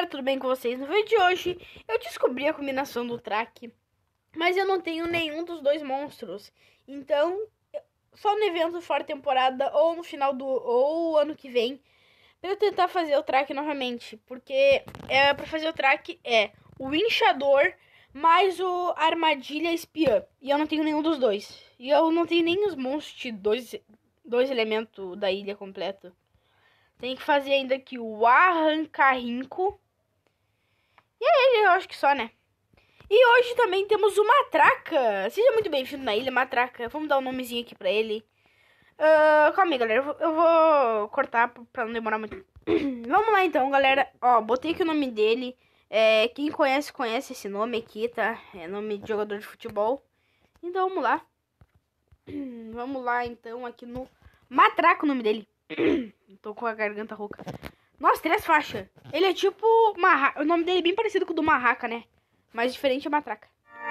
galera, tudo bem com vocês? No vídeo de hoje eu descobri a combinação do track, mas eu não tenho nenhum dos dois monstros. Então, só no evento fora temporada ou no final do ou ano que vem, pra eu tentar fazer o track novamente, porque pra fazer o track o Winchador mais o Armadilha Espiã, e eu não tenho nenhum dos dois. E eu não tenho nem os monstros de dois elementos da ilha completo. Tem que fazer ainda aqui o Arranca-Rinco. E é ele, eu acho que só, né? E hoje também temos o Matraca. Seja muito bem-vindo na ilha, Matraca. Vamos dar um nomezinho aqui pra ele. Calma aí, galera. Eu vou cortar pra não demorar muito. Vamos lá então, galera. Ó, botei aqui o nome dele. Quem conhece esse nome aqui, tá? É nome de jogador de futebol. Então vamos lá. Vamos lá então aqui no Matraca, o nome dele. Tô com a garganta rouca. Nossa, 3 faixas. Ele é tipo o nome dele é bem parecido com o do Marraca, né? Mas diferente é Matraca.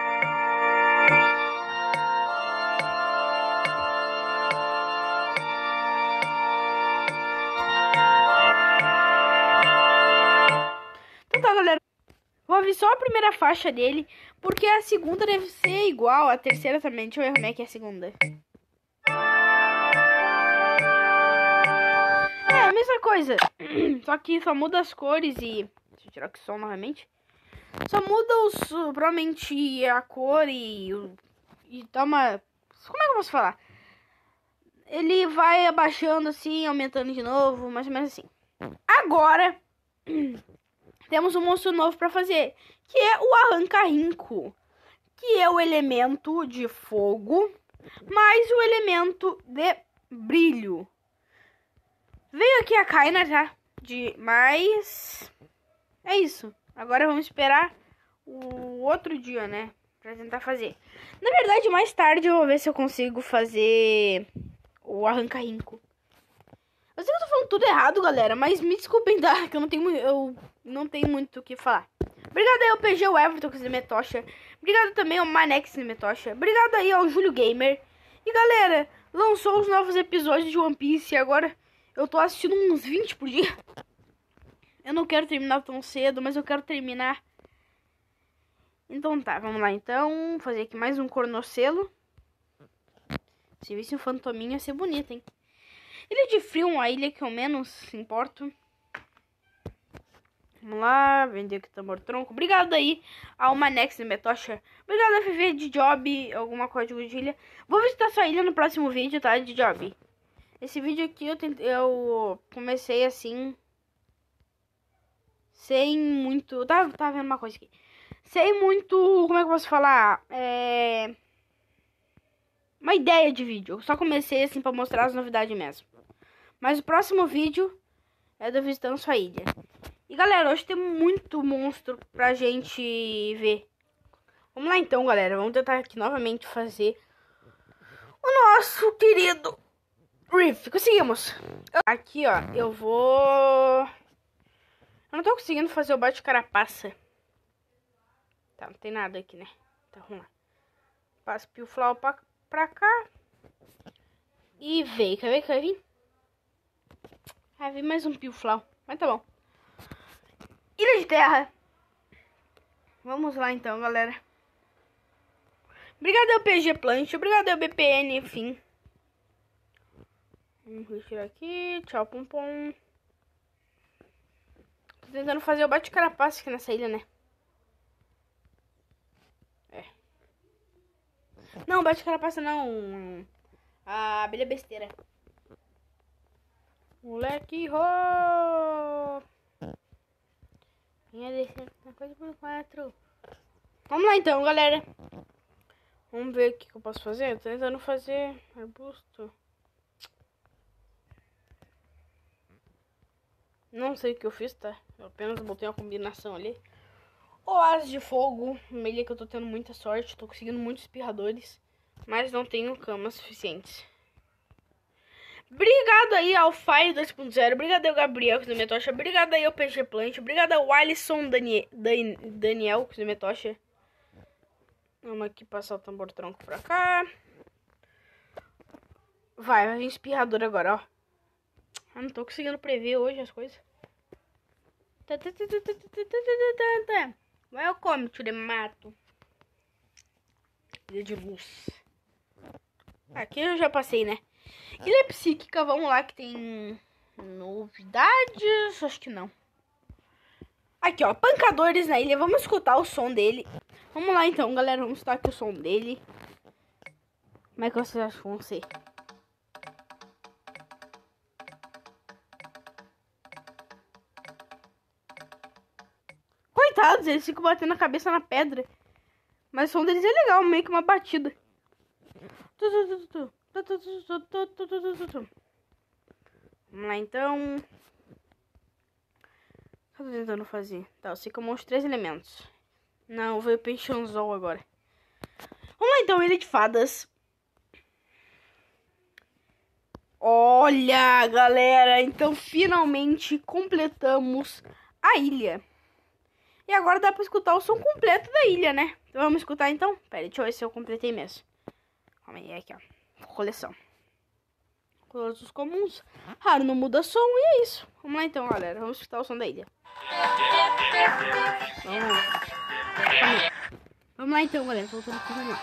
Então tá, galera. Vou abrir só a primeira faixa dele, porque a segunda deve ser igual, a terceira também. Deixa eu ver como é que é a segunda. É a mesma coisa, só que só muda as cores e... Deixa eu tirar aqui o som novamente. Só muda provavelmente a cor e dá uma... Como é que eu posso falar? Ele vai abaixando assim, aumentando de novo, mais ou menos assim. Agora, temos um monstro novo pra fazer, que é o Arranca-Rinco, que é o elemento de fogo, mais o elemento de brilho. Veio aqui a Kaina, tá? Mas é isso. Agora vamos esperar o outro dia, né? Pra tentar fazer. Na verdade, mais tarde eu vou ver se eu consigo fazer o Arranca-Rinco. Eu sei que eu tô falando tudo errado, galera, mas me desculpem, tá? Que eu não tenho muito o que falar. Obrigado aí ao PG Everton com o Tocha. Obrigado também ao Manex Tocha. Obrigado aí ao Júlio Gamer. E galera, lançou os novos episódios de One Piece e agora eu tô assistindo uns 20 por dia. Eu não quero terminar tão cedo, mas eu quero terminar. Então tá, vamos lá então. Fazer aqui mais um cornocelo. Se visse um fantominha ia ser bonito, hein? Ilha de Frio, uma ilha que eu menos importo. Vamos lá, vender aqui tambor tronco. Obrigado aí ao Manex de Metocha. Obrigado a FV de Job, alguma código de ilha. Vou visitar sua ilha no próximo vídeo, tá? De Job. Esse vídeo aqui eu comecei assim, sem muito... Tá vendo uma coisa aqui. Sem muito... Como é que eu posso falar? Uma ideia de vídeo. Eu só comecei assim pra mostrar as novidades mesmo. Mas o próximo vídeo é do Visitando Sua Ilha. E galera, hoje tem muito monstro pra gente ver. Vamos lá então, galera. Vamos tentar aqui novamente fazer o nosso querido Riff. Conseguimos. Aqui, ó, eu vou... Eu não tô conseguindo fazer o bate-carapaça. Tá, não tem nada aqui, né? Tá, vamos lá. Passa o Pio-Flau pra cá. E veio. Quer ver que vai vir? Vai vir mais um Pio-Flau. Mas tá bom. Ilha de Terra. Vamos lá então, galera. Obrigado ao PG Plant. Obrigado ao BPN, enfim. Vamos retirar aqui. Tchau, pum pum. Tô tentando fazer o bate-carapaça aqui nessa ilha, né? Não, bate-carapaça não. A abelha besteira. Moleque ro. Vinha descendo na coisa por 4. Vamos lá então, galera. Vamos ver o que eu posso fazer. Eu tô tentando fazer arbusto. Não sei o que eu fiz, tá? Eu apenas botei uma combinação ali. Oásis de fogo. Uma ilha que eu tô tendo muita sorte. Tô conseguindo muitos espirradores. Mas não tenho camas suficientes. Obrigado aí ao Fire 2.0. Obrigado ao Gabriel com o Metocha. Obrigado aí ao PG Plant. Obrigado ao Alisson Daniel com o Metocha. Vamos aqui passar o tambor tronco pra cá. Vai vir espirrador agora, ó. Eu não tô conseguindo prever hoje as coisas. Welcome to the mato. Ilha de luz. Aqui eu já passei, né? Ilha psíquica, vamos lá que tem novidades. Acho que não. Aqui, ó, pancadores na ilha. Vamos escutar o som dele. Vamos lá então, galera. Vamos escutar aqui o som dele. Como é que vocês acham que vão ser? Coitados, eles ficam batendo a cabeça na pedra. Mas o som deles é legal, meio que uma batida. Vamos lá então. O que eu tô tentando fazer? Tá, eu sei que eu mostro 3 elementos. Não, veio o peixanzol agora. Vamos lá então, ilha de fadas. Olha, galera, então finalmente completamos a ilha. E agora dá pra escutar o som completo da ilha, né? Então vamos escutar então? Pera aí, deixa eu ver se eu completei mesmo. Calma aí, aqui ó, coleção. Cores comuns, raro não muda som e é isso. Vamos lá então, galera, vamos escutar o som da ilha. Vamos lá então, galera, voltando pro canal.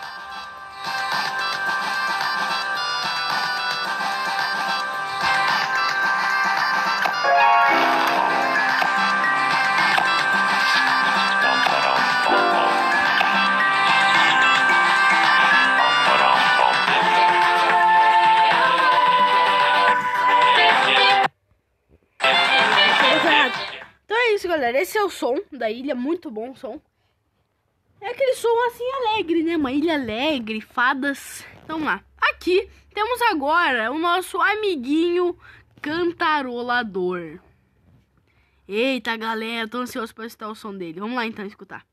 Galera, esse é o som da ilha, muito bom o som. É aquele som assim alegre, né? Uma ilha alegre, fadas. Então vamos lá. Aqui temos agora o nosso amiguinho cantarolador. Eita, galera, tô ansioso pra escutar o som dele. Vamos lá então escutar.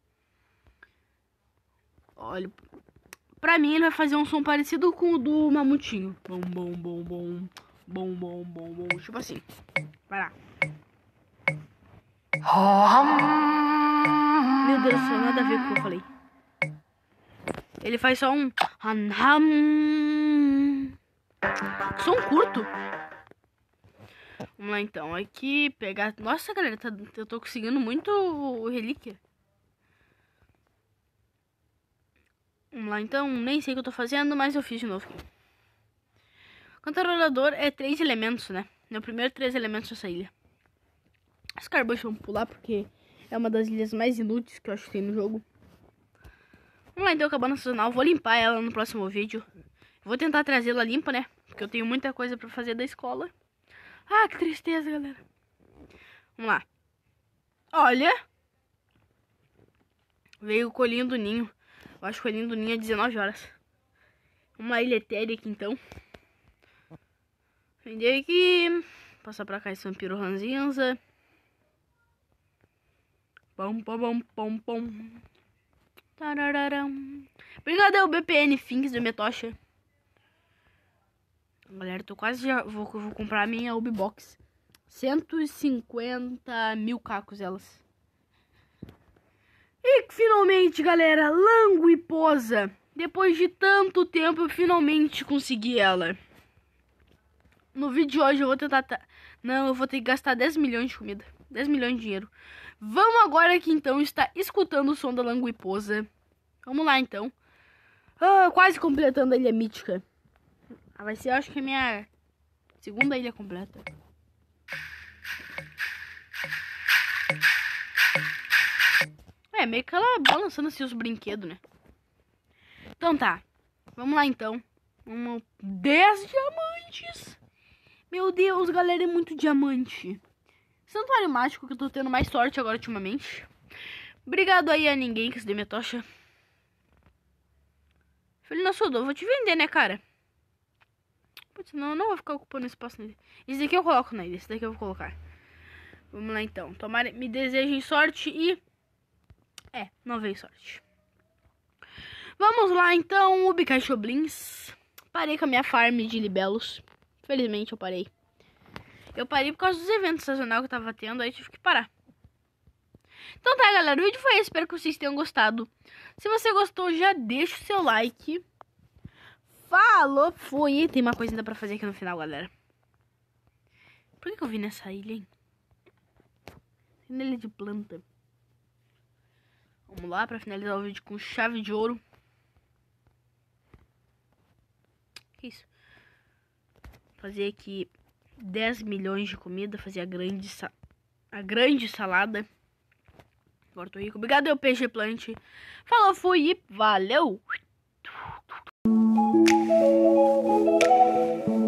Olha, pra mim ele vai fazer um som parecido com o do mamutinho. Bom, bom, bom, bom. Bom, bom, bom, bom. Tipo assim. Vai lá. Meu Deus do céu, nada a ver com o que eu falei. Ele faz só um som curto. Vamos lá então, aqui pegar. Nossa, galera, eu tô conseguindo muito relíquia. Vamos lá então, nem sei o que eu tô fazendo, mas eu fiz de novo aqui. Cantarolador é 3 elementos, né? É o primeiro 3 elementos dessa ilha. As carbonas vamos pular porque é uma das ilhas mais inúteis que eu acho que tem no jogo. Vamos lá então, cabana sazonal. Vou limpar ela no próximo vídeo. Vou tentar trazê-la limpa, né? Porque eu tenho muita coisa pra fazer da escola. Ah, que tristeza, galera. Vamos lá. Olha. Veio o coelhinho do ninho. Eu acho que o coelhinho do ninho é 19 horas. Uma ilha etérea aqui então. Vender aqui. Passar pra cá esse vampiro ranzinza. Pom, pom, pom, pom, pom. Tarararam. Obrigado ao BPN Finks do Metocha. Galera, tô quase já. Vou comprar a minha Ubibox. 150 mil cacos elas. E finalmente, galera, Languiposa. Depois de tanto tempo, eu finalmente consegui ela. No vídeo de hoje eu vou tentar... Não, eu vou ter que gastar 10 milhões de comida. 10 milhões de dinheiro. Vamos agora aqui então estar escutando o som da Languiposa. Vamos lá então. Quase completando a ilha mítica. Vai ser, acho que a minha segunda ilha completa. É, meio que ela balançando assim os brinquedos, né? Então tá. Vamos lá então. 10 diamantes. Meu Deus, galera, é muito diamante. Santuário mágico que eu tô tendo mais sorte agora ultimamente. Obrigado aí a ninguém que se deu minha tocha. Filho da Sodô, vou te vender, né, cara? Putz, não, eu não vou ficar ocupando espaço nele. Esse daqui eu coloco nele, esse daqui eu vou colocar. Vamos lá então. Tomara, me desejem sorte e... não veio sorte. Vamos lá então, Ubikai Choblins. Parei com a minha farm de libelos. Felizmente eu parei. Eu parei por causa dos eventos sazonais que eu tava tendo, aí tive que parar. Então tá, galera, o vídeo foi esse, espero que vocês tenham gostado. Se você gostou, já deixa o seu like. Falou, foi. Tem uma coisa ainda pra fazer aqui no final, galera. Por que eu vim nessa ilha, hein? nele de planta. Vamos lá pra finalizar o vídeo com chave de ouro. Que isso? Fazer aqui 10 milhões de comida. Fazer a grande salada. Agora tô rico. Obrigado, eu PG Plant. Falou, fui e valeu!